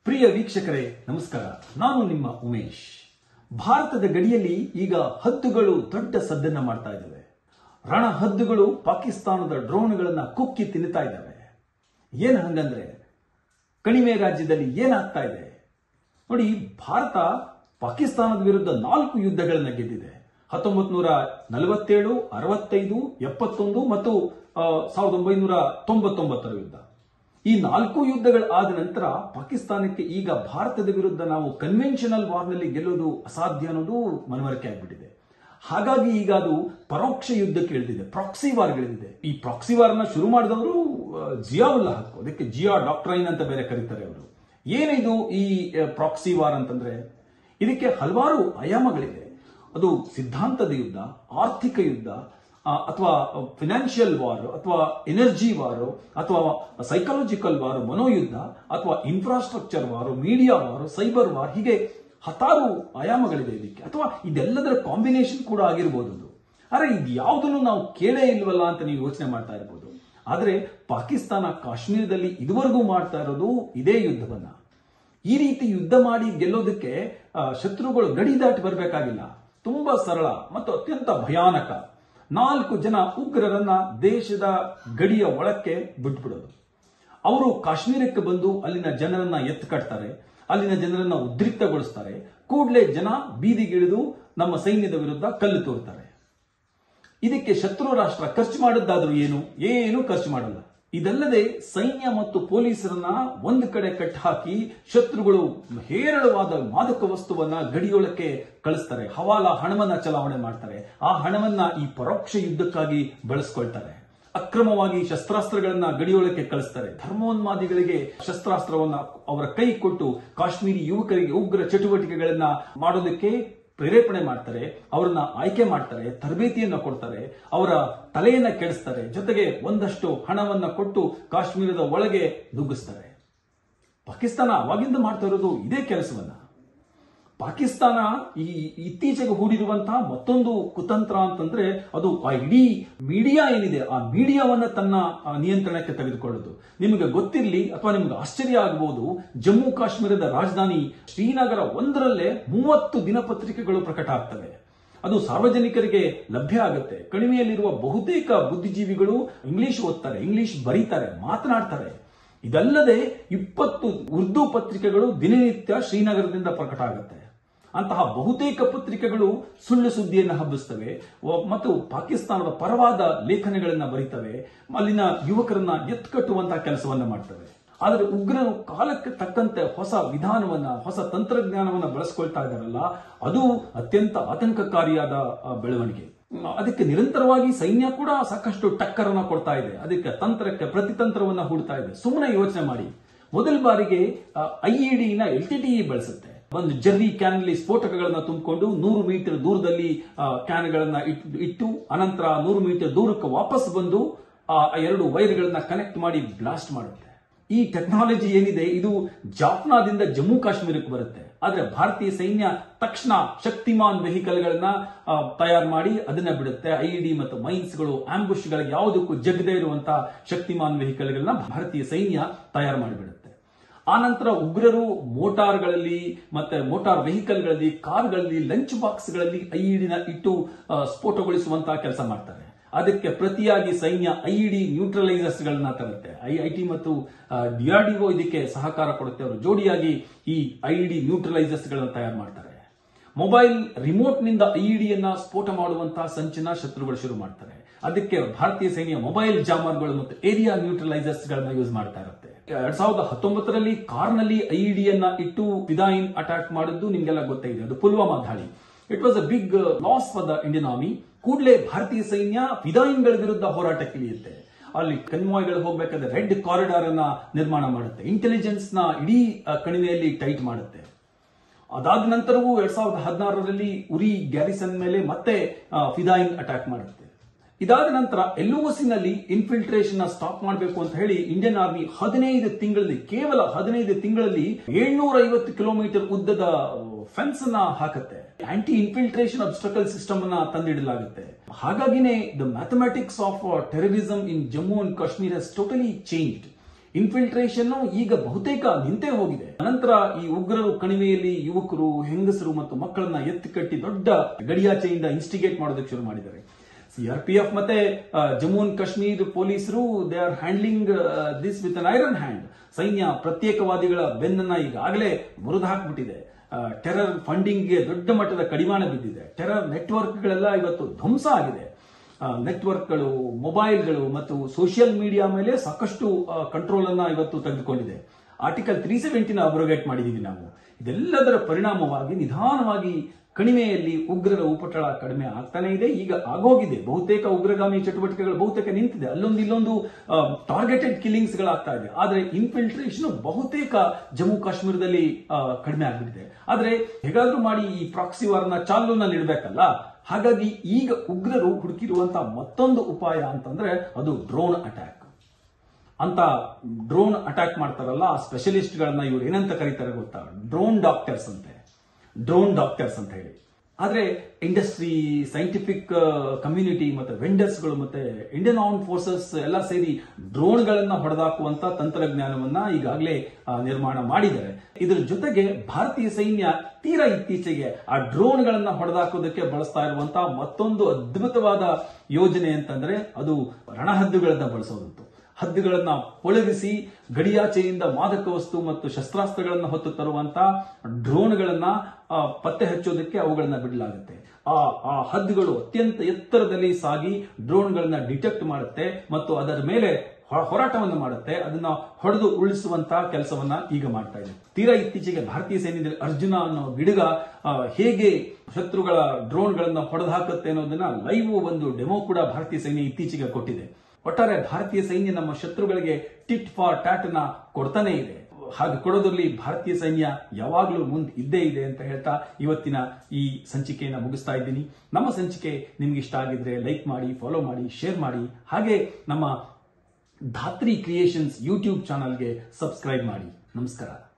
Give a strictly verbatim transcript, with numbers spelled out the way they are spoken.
ಪ್ರಿಯ ವೀಕ್ಷಕರೇ ನಮಸ್ಕಾರ. ನಾನು ನಿಮ್ಮ ಉಮೇಶ್. ಭಾರತದ ಗಡಿಯಲ್ಲಿ ಈಗ ಹದ್ದುಗಳು ದೊಡ್ಡ ಸದ್ದನ್ನ ಮಾಡ್ತಾ ಇದ್ದಾವೆ. ರಣ ಹದ್ದುಗಳು ಪಾಕಿಸ್ತಾನದ ಡ್ರೋನ್ಗಳನ್ನ ಕುಕ್ಕಿ ತಿನ್ನುತ್ತಾ ಇದ್ದಾವೆ. ಏನ್ ಹಂಗಂದ್ರೆ ಕಣಿವೆ ರಾಜ್ಯದಲ್ಲಿ ಏನಾಗ್ತಾ ಇದೆ ನೋಡಿ. ಭಾರತ ಪಾಕಿಸ್ತಾನದ ವಿರುದ್ಧ ನಾಲ್ಕು ಯುದ್ಧಗಳನ್ನ ಗೆದ್ದಿದೆ. ಹತ್ತೊಂಬತ್ ನೂರ ನಲವತ್ತೇಳು, ಅರವತ್ತೈದು, ಎಪ್ಪತ್ತೊಂದು ಮತ್ತು ಸಾವಿರದ ಒಂಬೈನೂರ ತೊಂಬತ್ತೊಂಬತ್ತರ ಯುದ್ಧ. ಈ ನಾಲ್ಕು ಯುದ್ಧಗಳ ಆದ ನಂತರ ಪಾಕಿಸ್ತಾನಕ್ಕೆ ಈಗ ಭಾರತದ ವಿರುದ್ಧ ನಾವು ಕನ್ವೆನ್ಷನಲ್ ವಾರ್ನಲ್ಲಿ ಗೆಲ್ಲೋದು ಅಸಾಧ್ಯ ಅನ್ನೋದು ಮನವರಿಕೆ ಆಗ್ಬಿಟ್ಟಿದೆ. ಹಾಗಾಗಿ ಈಗ ಅದು ಪರೋಕ್ಷ ಯುದ್ಧಕ್ಕೆ ಇಳಿದಿದೆ, ಪ್ರಾಕ್ಸಿ ವಾರ್ಗಳಿದೆ. ಈ ಪ್ರಾಕ್ಸಿ ವಾರ್ನ ಶುರು ಮಾಡಿದವರು ಜಿಯಾವುಲ್ಲಾ ಹಕ್, ಅದಕ್ಕೆ ಜಿಯಾ ಡಾಕ್ಟ್ರೈನ್ ಅಂತ ಬೇರೆ ಕರೀತಾರೆ ಅವರು. ಏನಿದು ಈ ಪ್ರಾಕ್ಸಿ ವಾರ್ ಅಂತಂದ್ರೆ ಇದಕ್ಕೆ ಹಲವಾರು ಆಯಾಮಗಳಿದೆ. ಅದು ಸಿದ್ಧಾಂತದ ಯುದ್ಧ, ಆರ್ಥಿಕ ಯುದ್ಧ, ಅಥವಾ ಫಿನಾನ್ಷಿಯಲ್ ವಾರ್, ಅಥವಾ ಎನರ್ಜಿ ವಾರ್, ಅಥವಾ ಸೈಕಾಲಜಿಕಲ್ ವಾರ್, ಮನೋಯುದ್ಧ, ಅಥವಾ infrastructure war, media war, cyber war, ಹೀಗೆ ಹತ್ತಾರು ಆಯಾಮಗಳಿದೆ ಇದಕ್ಕೆ. ಅಥವಾ ಇದೆಲ್ಲದರ ಕಾಂಬಿನೇಷನ್ ಕೂಡ ಆಗಿರ್ಬೋದು. ಆದ್ರೆ ಇದು ಯಾವುದನ್ನು ನಾವು ಕೇಳೇ ಇಲ್ವಲ್ಲ ಅಂತ ನೀವು ಯೋಚನೆ ಮಾಡ್ತಾ ಇರ್ಬೋದು. ಆದ್ರೆ ಪಾಕಿಸ್ತಾನ ಕಾಶ್ಮೀರದಲ್ಲಿ ಇದುವರೆಗೂ ಮಾಡ್ತಾ ಇರೋದು ಇದೇ ಯುದ್ಧವನ್ನ. ಈ ರೀತಿ ಯುದ್ಧ ಮಾಡಿ ಗೆಲ್ಲೋದಕ್ಕೆ ಶತ್ರುಗಳು ಗಡಿ ದಾಟಿ ಬರಬೇಕಾಗಿಲ್ಲ. ತುಂಬಾ ಸರಳ ಮತ್ತು ಅತ್ಯಂತ ಭಯಾನಕ. ನಾಲ್ಕು ಜನ ಉಗ್ರರನ್ನ ದೇಶದ ಗಡಿಯ ಒಳಕ್ಕೆ ಬಿಟ್ಬಿಡೋದು. ಅವರು ಕಾಶ್ಮೀರಕ್ಕೆ ಬಂದು ಅಲ್ಲಿನ ಜನರನ್ನ ಎತ್ತು ಕಟ್ತಾರೆ, ಅಲ್ಲಿನ ಜನರನ್ನ ಉದ್ರಿಕ್ತಗೊಳಿಸ್ತಾರೆ. ಕೂಡಲೇ ಜನ ಬೀದಿಗಿಳಿದು ನಮ್ಮ ಸೈನ್ಯದ ವಿರುದ್ಧ ಕಲ್ಲು ತೋರ್ತಾರೆ. ಇದಕ್ಕೆ ಶತ್ರು ರಾಷ್ಟ್ರ ಖರ್ಚು ಮಾಡಿದ್ದಾದ್ರೂ ಏನು ಏನು ಖರ್ಚು ಮಾಡಲ್ಲ. ಇದಲ್ಲದೆ ಸೈನ್ಯ ಮತ್ತು ಪೊಲೀಸರನ್ನ ಒಂದು ಕಡೆ ಕಟ್ಟಿ ಹಾಕಿ ಶತ್ರುಗಳು ಹೇರಳವಾದ ಮಾದಕ ವಸ್ತುವನ್ನ ಗಡಿಯೊಳಕ್ಕೆ ಕಳಿಸ್ತಾರೆ. ಹವಾಲಾ ಹಣವನ್ನ ಚಲಾವಣೆ ಮಾಡ್ತಾರೆ. ಆ ಹಣವನ್ನ ಈ ಪರೋಕ್ಷ ಯುದ್ಧಕ್ಕಾಗಿ ಬಳಸ್ಕೊಳ್ತಾರೆ. ಅಕ್ರಮವಾಗಿ ಶಸ್ತ್ರಾಸ್ತ್ರಗಳನ್ನ ಗಡಿಯೊಳಕ್ಕೆ ಕಳಿಸ್ತಾರೆ. ಧರ್ಮೋನ್ಮಾದಿಗಳಿಗೆ ಶಸ್ತ್ರಾಸ್ತ್ರವನ್ನ ಅವರ ಕೈ ಕೊಟ್ಟು ಕಾಶ್ಮೀರಿ ಯುವಕರಿಗೆ ಉಗ್ರ ಚಟುವಟಿಕೆಗಳನ್ನ ಮಾಡೋದಕ್ಕೆ ಪ್ರೇರೇಪಣೆ ಮಾಡ್ತಾರೆ. ಅವರನ್ನ ಆಯ್ಕೆ ಮಾಡ್ತಾರೆ, ತರಬೇತಿಯನ್ನ ಕೊಡ್ತಾರೆ, ಅವರ ತಲೆಯನ್ನ ಕೆಡಿಸ್ತಾರೆ. ಜೊತೆಗೆ ಒಂದಷ್ಟು ಹಣವನ್ನ ಕೊಟ್ಟು ಕಾಶ್ಮೀರದ ಒಳಗೆ ನುಗ್ಗಿಸ್ತಾರೆ. ಪಾಕಿಸ್ತಾನ ಅವಾಗಿಂದ ಮಾಡ್ತಾ ಇರೋದು ಇದೇ ಕೆಲಸವನ್ನ. ಪಾಕಿಸ್ತಾನ ಈ ಇತ್ತೀಚೆಗೆ ಹೂಡಿರುವಂತಹ ಮತ್ತೊಂದು ಕುತಂತ್ರ ಅಂತಂದ್ರೆ ಅದು ಆ ಇಡೀ ಮೀಡಿಯಾ ಏನಿದೆ, ಆ ಮೀಡಿಯಾವನ್ನ ತನ್ನ ನಿಯಂತ್ರಣಕ್ಕೆ ತೆಗೆದುಕೊಳ್ಳೋದು. ನಿಮಗೆ ಗೊತ್ತಿರಲಿ ಅಥವಾ ನಿಮ್ಗೆ ಆಶ್ಚರ್ಯ ಆಗಬಹುದು, ಜಮ್ಮು ಕಾಶ್ಮೀರದ ರಾಜಧಾನಿ ಶ್ರೀನಗರ ಒಂದರಲ್ಲೇ ಮೂವತ್ತು ದಿನಪತ್ರಿಕೆಗಳು ಪ್ರಕಟ ಆಗ್ತವೆ. ಅದು ಸಾರ್ವಜನಿಕರಿಗೆ ಲಭ್ಯ ಆಗುತ್ತೆ. ಕಣಿವೆಯಲ್ಲಿರುವ ಬಹುತೇಕ ಬುದ್ಧಿಜೀವಿಗಳು ಇಂಗ್ಲಿಷ್ ಓದ್ತಾರೆ, ಇಂಗ್ಲಿಷ್ ಬರೀತಾರೆ, ಮಾತನಾಡ್ತಾರೆ. ಇದಲ್ಲದೆ ಇಪ್ಪತ್ತು ಉರ್ದು ಪತ್ರಿಕೆಗಳು ದಿನನಿತ್ಯ ಶ್ರೀನಗರದಿಂದ ಪ್ರಕಟ ಆಗುತ್ತೆ. ಅಂತಹ ಬಹುತೇಕ ಪತ್ರಿಕೆಗಳು ಸುಳ್ಳು ಸುದ್ದಿಯನ್ನು ಹಬ್ಬಿಸ್ತವೆ ಮತ್ತು ಪಾಕಿಸ್ತಾನದ ಪರವಾದ ಲೇಖನಗಳನ್ನ ಬರೀತವೆ. ಅಲ್ಲಿನ ಯುವಕರನ್ನ ಎತ್ಕಟ್ಟುವಂತಹ ಕೆಲಸವನ್ನ ಮಾಡ್ತವೆ. ಆದರೆ ಉಗ್ರರು ಕಾಲಕ್ಕೆ ತಕ್ಕಂತೆ ಹೊಸ ವಿಧಾನವನ್ನ, ಹೊಸ ತಂತ್ರಜ್ಞಾನವನ್ನ ಬಳಸ್ಕೊಳ್ತಾ ಇದ್ದಾರಲ್ಲ, ಅದು ಅತ್ಯಂತ ಆತಂಕಕಾರಿಯಾದ ಬೆಳವಣಿಗೆ. ಅದಕ್ಕೆ ನಿರಂತರವಾಗಿ ಸೈನ್ಯ ಕೂಡ ಸಾಕಷ್ಟು ಟಕ್ಕರನ್ನ ಕೊಡ್ತಾ ಇದೆ. ಅದಕ್ಕೆ ತಂತ್ರಕ್ಕೆ ಪ್ರತಿತಂತ್ರವನ್ನ ಹೂಡ್ತಾ ಇದೆ. ಸುಮ್ಮನೆ ಯೋಚನೆ ಮಾಡಿ, ಮೊದಲ ಬಾರಿಗೆ ಐಇಡಿನ ಎಲ್ ಟಿ ಟಿ ಇ ಬಳಸುತ್ತೆ. ಒಂದು ಜರ್ರಿ ಕ್ಯಾನ್ ಅಲ್ಲಿ ಸ್ಫೋಟಕಗಳನ್ನ ತುಂಬಿಕೊಂಡು ನೂರು ಮೀಟರ್ ದೂರದಲ್ಲಿ ಕ್ಯಾನ್ಗಳನ್ನ ಇಟ್ಟು ಅನಂತರ ನೂರು ಮೀಟರ್ ದೂರಕ್ಕೆ ವಾಪಸ್ ಬಂದು ಆ ಎರಡು ವೈರ್ಗಳನ್ನ ಕನೆಕ್ಟ್ ಮಾಡಿ ಬ್ಲಾಸ್ಟ್ ಮಾಡುತ್ತೆ. ಈ ಟೆಕ್ನಾಲಜಿ ಏನಿದೆ ಇದು ಜಾಫ್ನಾದಿಂದ ಜಮ್ಮು ಕಾಶ್ಮೀರಕ್ಕೆ ಬರುತ್ತೆ. ಆದ್ರೆ ಭಾರತೀಯ ಸೈನ್ಯ ತಕ್ಷಣ ಶಕ್ತಿಮಾನ್ ವೆಹಿಕಲ್ ಗಳನ್ನ ತಯಾರು ಮಾಡಿ ಅದನ್ನ ಬಿಡುತ್ತೆ. ಐಇಡಿ ಮತ್ತು ಮೈನ್ಸ್ಗಳು, ಆಂಬುಷ್ ಗಳಿಗೆ ಯಾವುದಕ್ಕೂ ಜಗದೇ ಇರುವಂತಹ ಶಕ್ತಿಮಾನ್ ವೆಹಿಕಲ್ ಗಳನ್ನ ಭಾರತೀಯ ಸೈನ್ಯ ತಯಾರು ಮಾಡಿಬಿಡುತ್ತೆ. ಆ ನಂತರ ಉಗ್ರರು ಮೋಟಾರ್ಗಳಲ್ಲಿ ಮತ್ತೆ ಮೋಟಾರ್ ವೆಹಿಕಲ್ಗಳಲ್ಲಿ, ಕಾರ್ಗಳಲ್ಲಿ, ಲಂಚ್ ಬಾಕ್ಸ್ಗಳಲ್ಲಿ ಐಇಡಿನ ಇಟ್ಟು ಸ್ಫೋಟಗೊಳಿಸುವಂತಹ ಕೆಲಸ ಮಾಡ್ತಾರೆ. ಅದಕ್ಕೆ ಪ್ರತಿಯಾಗಿ ಸೈನ್ಯ ಐಇಡಿ ನ್ಯೂಟ್ರಲೈಸರ್ಸ್ ಗಳನ್ನ ತರುತ್ತೆ. ಐಐಟಿ ಮತ್ತು ಡಿಆರ್ಡಿಒ ಇದಕ್ಕೆ ಸಹಕಾರ ಕೊಡುತ್ತೆ. ಅವರು ಜೋಡಿಯಾಗಿ ಈ ಐಇಡಿ ನ್ಯೂಟ್ರಲೈಸರ್ಸ್ ಗಳನ್ನ ತಯಾರು ಮಾಡ್ತಾರೆ. ಮೊಬೈಲ್ ರಿಮೋಟ್ ನಿಂದ ಐಇಡಿಯನ್ನ ಸ್ಫೋಟ ಮಾಡುವಂತಹ ಸಂಚನ ಶತ್ರುಗಳು ಶುರು ಮಾಡ್ತಾರೆ. ಅದಕ್ಕೆ ಭಾರತೀಯ ಸೈನ್ಯ ಮೊಬೈಲ್ ಜಾಮರ್ಗಳು ಮತ್ತು ಏರಿಯಾ ನ್ಯೂಟ್ರಲೈಸರ್ಸ್ ಗಳನ್ನ ಯೂಸ್ ಮಾಡ್ತಾ ಇರುತ್ತೆ. ಎರಡ್ ಸಾವಿರದ ಹತ್ತೊಂಬತ್ತರಲ್ಲಿ ಕಾರ್ನಲ್ಲಿ ಐಇಡಿಯನ್ನ ಇಟ್ಟು ಫಿದಾಯಿನ್ ಅಟ್ಯಾಕ್ ಮಾಡಿದ್ದು ನಿಮ್ಗೆಲ್ಲ ಗೊತ್ತೇ ಇದೆ. ಅದು ಪುಲ್ವಾಮಾ ದಾಳಿ. It was a big loss for the Indian army. ಕೂಡಲೇ ಭಾರತೀಯ ಸೈನ್ಯ ಫಿದಾಯಿನ್ಗಳ ವಿರುದ್ಧ ಹೋರಾಟಕ್ಕೆ ಇಳಿಯುತ್ತೆ. ಅಲ್ಲಿ ಕನ್ವಾಯ್ಗಳು ಹೋಗಬೇಕಾದ್ರೆ ರೆಡ್ ಕಾರಿಡಾರ್ ಅನ್ನ ನಿರ್ಮಾಣ ಮಾಡುತ್ತೆ. ಇಂಟೆಲಿಜೆನ್ಸ್ ನ ಇಡೀ ಕಣಿವೆಯಲ್ಲಿ ಟೈಟ್ ಮಾಡುತ್ತೆ. ಅದಾದ ನಂತರವೂ ಎರಡ್ ಸಾವಿರದ ಹದಿನಾರರಲ್ಲಿ ಉರಿ ಗ್ಯಾರಿಸನ್ ಮೇಲೆ ಮತ್ತೆ ಫಿದಾಯಿನ್ ಅಟ್ಯಾಕ್ ಮಾಡುತ್ತೆ. ಇದಾದ ನಂತರ ಎಲ್ಒಸಿನಲ್ಲಿ ಇನ್ಫಿಲ್ಟ್ರೇಷನ್ ಸ್ಟಾಪ್ ಮಾಡಬೇಕು ಅಂತ ಹೇಳಿ ಇಂಡಿಯನ್ ಆರ್ಮಿ ಹದಿನೈದು ತಿಂಗಳಲ್ಲಿ ಕೇವಲ ಹದಿನೈದು ತಿಂಗಳಲ್ಲಿ ಏಳ್ನೂರ ಐವತ್ತು ಕಿಲೋಮೀಟರ್ ಉದ್ದದ ಫೆನ್ಸ್ ಅನ್ನ ಹಾಕುತ್ತೆ. ಆಂಟಿ ಇನ್ಫಿಲ್ಟ್ರೇಷನ್ ಅಬ್ಸ್ಟ್ರಕಲ್ ಸಿಸ್ಟಮ್ ಅನ್ನ ತಂದಿಡಲಾಗುತ್ತೆ. ಹಾಗಾಗಿನೇ the mathematics of terrorism in Jammu and Kashmir has totally changed. Infiltration ಈಗ ಬಹುತೇಕ ನಿಂತೇ ಹೋಗಿದೆ. ನಂತರ ಈ ಉಗ್ರರು ಕಣಿವೆಯಲ್ಲಿ ಯುವಕರು, ಹೆಂಗಸರು ಮತ್ತು ಮಕ್ಕಳನ್ನ ಎತ್ತಿ ಕಟ್ಟಿ ದೊಡ್ಡ ಗಡಿಯಾಚೆಯಿಂದ ಇನ್ಸ್ಟಿಗೇಟ್ ಮಾಡೋದಕ್ಕೆ ಶುರು ಮಾಡಿದ್ದಾರೆ. ಸಿಆರ್ಪಿಎಫ್ ಮತ್ತೆ ಜಮ್ಮು ಅಂಡ್ ಕಾಶ್ಮೀರ್ ಪೊಲೀಸರು they are handling this with an iron hand. ಸೈನ್ಯ ಪ್ರತ್ಯೇಕವಾದಿಗಳ ಬೆನ್ನನ್ನ ಈಗಾಗಲೇ ಮುರಿದು ಹಾಕ್ಬಿಟ್ಟಿದೆ. ಟೆರರ್ ಫಂಡಿಂಗ್ಗೆ ದೊಡ್ಡ ಮಟ್ಟದ ಕಡಿವಾಣ ಬಿದ್ದಿದೆ. ಟೆರರ್ ನೆಟ್ವರ್ಕ್ಗಳೆಲ್ಲ ಇವತ್ತು ಧ್ವಂಸ ಆಗಿದೆ. ನೆಟ್ವರ್ಕ್ಗಳು, ಮೊಬೈಲ್ಗಳು ಮತ್ತು ಸೋಷಿಯಲ್ ಮೀಡಿಯಾ ಮೇಲೆ ಸಾಕಷ್ಟು ಕಂಟ್ರೋಲ್ ಅನ್ನ ಇವತ್ತು ತೆಗೆದುಕೊಂಡಿದೆ. ಆರ್ಟಿಕಲ್ ತ್ರೀ ಸೆವೆಂಟಿನ ಅಬ್ರೋಗೇಟ್ ಮಾಡಿದೀವಿ ನಾವು. ಇದೆಲ್ಲದರ ಪರಿಣಾಮವಾಗಿ ನಿಧಾನವಾಗಿ ಕಣಿವೆಯಲ್ಲಿ ಉಗ್ರರ ಉಪಟಳ ಕಡಿಮೆ ಆಗ್ತಾನೆ ಇದೆ. ಈಗ ಆಗೋಗಿದೆ. ಬಹುತೇಕ ಉಗ್ರಗಾಮಿ ಚಟುವಟಿಕೆಗಳು ಬಹುತೇಕ ನಿಂತಿದೆ. ಅಲ್ಲೊಂದು ಇಲ್ಲೊಂದು ಟಾರ್ಗೆಟೆಡ್ ಕಿಲ್ಲಿಂಗ್ಸ್ ಗಳಾಗ್ತಾ ಇದೆ. ಆದ್ರೆ ಇನ್ಫಿಲ್ಟ್ರೇಷನ್ ಬಹುತೇಕ ಜಮ್ಮು ಕಾಶ್ಮೀರದಲ್ಲಿ ಕಡಿಮೆ ಆಗ್ಬಿಟ್ಟಿದೆ. ಆದ್ರೆ ಹೇಗಾದ್ರೂ ಮಾಡಿ ಈ ಪ್ರಾಕ್ಸಿ ವಾರ್ನ ಚಾಲೂನಲ್ಲಿ ಇಡಬೇಕಲ್ಲ. ಹಾಗಾಗಿ ಈಗ ಉಗ್ರರು ಹುಡುಕಿರುವಂತಹ ಮತ್ತೊಂದು ಉಪಾಯ ಅಂತಂದ್ರೆ ಅದು ಡ್ರೋನ್ ಅಟ್ಯಾಕ್. ಅಂತ ಡ್ರೋನ್ ಅಟ್ಯಾಕ್ ಮಾಡ್ತಾರಲ್ಲ, ಆ ಸ್ಪೆಷಲಿಸ್ಟ್ ಗಳನ್ನ ಇವರು ಏನಂತ ಕರೀತಾರೆ ಗೊತ್ತಾ? ಡ್ರೋನ್ ಡಾಕ್ಟರ್ಸ್ ಅಂತೆ. ಡ್ರೋನ್ ಡಾಕ್ಟರ್ಸ್ ಅಂತ ಹೇಳಿ. ಆದ್ರೆ ಇಂಡಸ್ಟ್ರಿ, ಸೈಂಟಿಫಿಕ್ ಕಮ್ಯುನಿಟಿ ಮತ್ತೆ ವೆಂಡರ್ಸ್ ಗಳು ಮತ್ತೆ ಇಂಡಿಯನ್ ಆರ್ಮ್ ಫೋರ್ಸಸ್ ಎಲ್ಲ ಸೇರಿ ಡ್ರೋನ್ ಗಳನ್ನ ಹೊಡೆದಾಕುವಂತ ತಂತ್ರಜ್ಞಾನವನ್ನ ಈಗಾಗಲೇ ನಿರ್ಮಾಣ ಮಾಡಿದ್ದಾರೆ. ಇದರ ಜೊತೆಗೆ ಭಾರತೀಯ ಸೈನ್ಯ ತೀರಾ ಇತ್ತೀಚೆಗೆ ಆ ಡ್ರೋನ್ ಗಳನ್ನ ಹೊಡೆದಾಕೋದಕ್ಕೆ ಬಳಸ್ತಾ ಇರುವಂತಹ ಮತ್ತೊಂದು ಅದ್ಭುತವಾದ ಯೋಜನೆ ಅಂತಂದ್ರೆ ಅದು ರಣಹದ್ದುಗಳನ್ನ ಬಳಸೋದಂತು. ಹದ್ದುಗಳನ್ನ ಪೊಳಗಿಸಿ ಗಡಿಯಾಚೆಯಿಂದ ಮಾದಕ ವಸ್ತು ಮತ್ತು ಶಸ್ತ್ರಾಸ್ತ್ರಗಳನ್ನು ಹೊತ್ತು ತರುವಂತ ಡ್ರೋನ್ಗಳನ್ನ ಪತ್ತೆ ಹಚ್ಚೋದಕ್ಕೆ ಅವುಗಳನ್ನ ಬಿಡಲಾಗುತ್ತೆ. ಆ ಆ ಹದ್ದುಗಳು ಅತ್ಯಂತ ಎತ್ತರದಲ್ಲಿ ಸಾಗಿ ಡ್ರೋನ್ಗಳನ್ನ ಡಿಟೆಕ್ಟ್ ಮಾಡುತ್ತೆ ಮತ್ತು ಅದರ ಮೇಲೆ ಹೋರಾಟವನ್ನು ಮಾಡುತ್ತೆ. ಅದನ್ನ ಹೊಡೆದು ಉಳಿಸುವಂತಹ ಕೆಲಸವನ್ನ ಈಗ ಮಾಡ್ತಾ ಇದೆ. ತೀರಾ ಇತ್ತೀಚೆಗೆ ಭಾರತೀಯ ಸೈನ್ಯದಲ್ಲಿ ಅರ್ಜುನ ಅನ್ನೋ ಗಿಡಗ ಹೇಗೆ ಶತ್ರುಗಳ ಡ್ರೋನ್ಗಳನ್ನ ಹೊಡೆದು ಹಾಕುತ್ತೆ ಅನ್ನೋದನ್ನ ಲೈವ್ ಒಂದು ಡೆಮೋ ಕೂಡ ಭಾರತೀಯ ಸೈನ್ಯ ಇತ್ತೀಚೆಗೆ ಕೊಟ್ಟಿದೆ. ಒಟ್ಟಾರೆ ಭಾರತೀಯ ಸೈನ್ಯ ನಮ್ಮ ಶತ್ರುಗಳಿಗೆ ಟಿಟ್ ಫಾರ್ ಟ್ಯಾಟ್ ನ ಕೊಡ್ತಾನೆ ಇದೆ. ಹಾಗೆ ಕೊಡೋದ್ರಲ್ಲಿ ಭಾರತೀಯ ಸೈನ್ಯ ಯಾವಾಗಲೂ ಮುಂದೆ ಇದ್ದೇ ಇದೆ ಅಂತ ಹೇಳ್ತಾ ಇವತ್ತಿನ ಈ ಸಂಚಿಕೆಯನ್ನು ಮುಗಿಸ್ತಾ ಇದ್ದೀನಿ. ನಮ್ಮ ಸಂಚಿಕೆ ನಿಮ್ಗೆ ಇಷ್ಟ ಆಗಿದ್ರೆ ಲೈಕ್ ಮಾಡಿ, ಫಾಲೋ ಮಾಡಿ, ಶೇರ್ ಮಾಡಿ. ಹಾಗೆ ನಮ್ಮ ಧಾತ್ರಿ ಕ್ರಿಯೇಷನ್ಸ್ ಯೂಟ್ಯೂಬ್ ಚಾನಲ್ಗೆ ಸಬ್ಸ್ಕ್ರೈಬ್ ಮಾಡಿ. ನಮಸ್ಕಾರ.